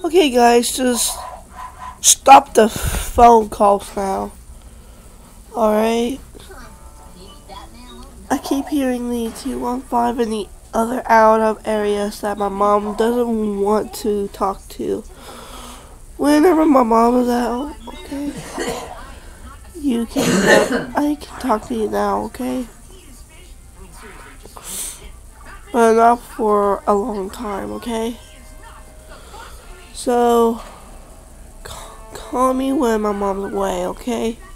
Okay, guys, just stop the phone calls now. Alright? I keep hearing the 215 and the other out of areas that my mom doesn't want to talk to. Whenever my mom is out, okay? I can talk to you now, okay? But not for a long time, okay? So, call me when my mom's away, okay?